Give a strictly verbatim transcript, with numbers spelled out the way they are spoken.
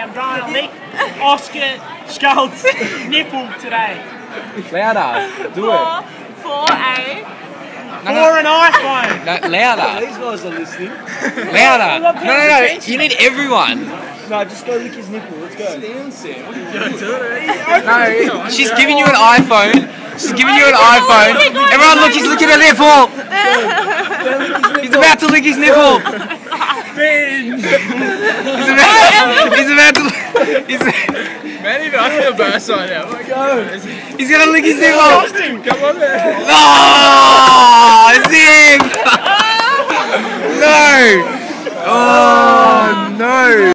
I'm going to lick Oscar Scull's nipple today. Louder. Do For, it. for a... For an iPhone. No, louder. These guys are listening. Louder. No, no, no. You need everyone. No, just go lick his nipple. Let's go. No, she's giving you an iPhone. She's giving you an iPhone. Everyone, look, he's licking her nipple. He's about to lick his nipple. He's about, he's about to. He's, Man, even I feel embarrassed right now. Oh my God. he's gonna lick his nipple. Come on, man. Oh, it's him. No. Oh no.